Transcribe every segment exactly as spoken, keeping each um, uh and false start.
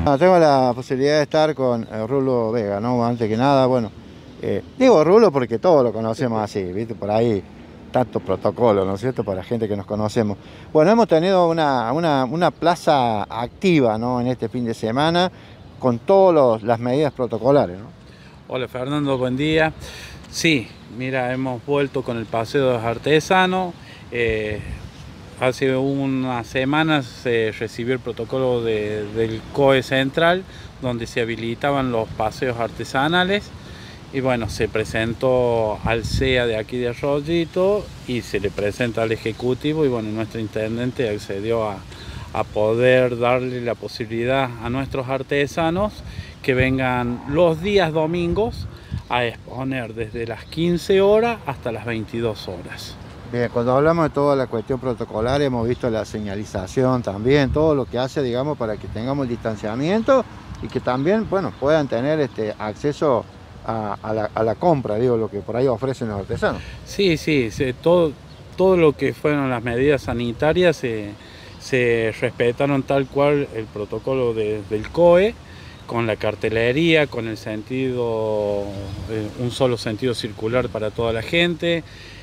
No, tengo la posibilidad de estar con eh, Rulo Vega, ¿no? Antes que nada, bueno, eh, digo Rulo porque todos lo conocemos así, ¿viste? Por ahí tanto protocolo, ¿no es cierto? Para gente que nos conocemos. Bueno, hemos tenido una, una, una plaza activa, ¿no? En este fin de semana, con todas las medidas protocolares, ¿no? Hola Fernando, buen día. Sí, mira, hemos vuelto con el paseo de los artesanos. Eh, hace unas semanas se recibió el protocolo de, del C O E Central, donde se habilitaban los paseos artesanales. Y bueno, se presentó al C E A de aquí de Arroyito y se le presenta al Ejecutivo y bueno, nuestro intendente accedió a, a poder darle la posibilidad a nuestros artesanos que vengan los días domingos a exponer desde las quince horas hasta las veintidós horas. Bien, cuando hablamos de toda la cuestión protocolar, hemos visto la señalización también, todo lo que hace, digamos, para que tengamos el distanciamiento y que también, bueno, puedan tener este acceso a, a, la, a la compra, digo, lo que por ahí ofrecen los artesanos. Sí, sí, sí, todo, todo lo que fueron las medidas sanitarias se, se respetaron tal cual el protocolo de, del C O E, con la cartelería, con el sentido, eh, un solo sentido circular para toda la gente,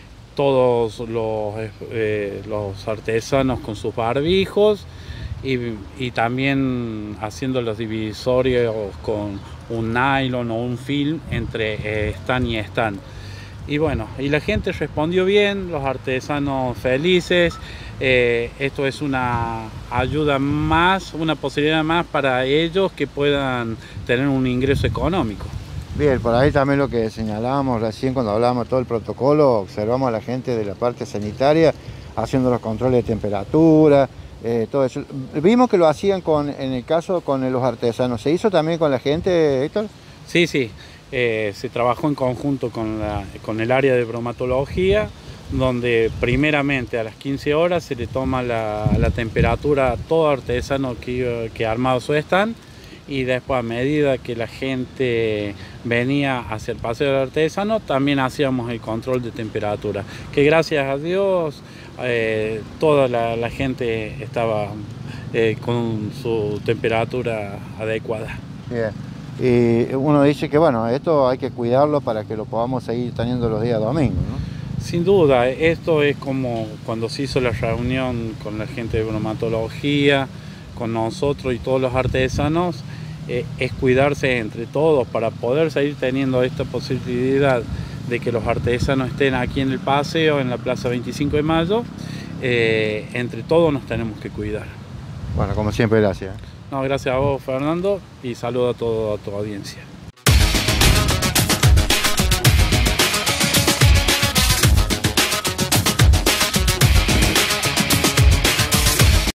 todos los, eh, los artesanos con sus barbijos y, y también haciendo los divisorios con un nylon o un film entre eh, stand y stand. Y bueno, y la gente respondió bien, los artesanos felices. Eh, esto es una ayuda más, una posibilidad más para ellos que puedan tener un ingreso económico. Bien, por ahí también lo que señalábamos recién cuando hablábamos de todo el protocolo, observamos a la gente de la parte sanitaria haciendo los controles de temperatura, eh, todo eso. Vimos que lo hacían con, en el caso con los artesanos. ¿Se hizo también con la gente, Héctor? Sí, sí. Eh, se trabajó en conjunto con, la, con el área de bromatología, donde primeramente a las quince horas se le toma la, la temperatura a todo artesano que, que ha armado su stand, y después a medida que la gente venía hacia el paseo del artesano también hacíamos el control de temperatura, que gracias a Dios eh, toda la, la gente estaba eh, con su temperatura adecuada. Bien. Y uno dice que bueno, esto hay que cuidarlo para que lo podamos seguir teniendo los días domingos, ¿no? Sin duda, esto es como cuando se hizo la reunión con la gente de bromatología, con nosotros y todos los artesanos, eh, es cuidarse entre todos para poder seguir teniendo esta posibilidad de que los artesanos estén aquí en el paseo, en la Plaza veinticinco de mayo, eh, entre todos nos tenemos que cuidar. Bueno, como siempre, gracias. No, gracias a vos, Fernando, y saludo a toda tu audiencia.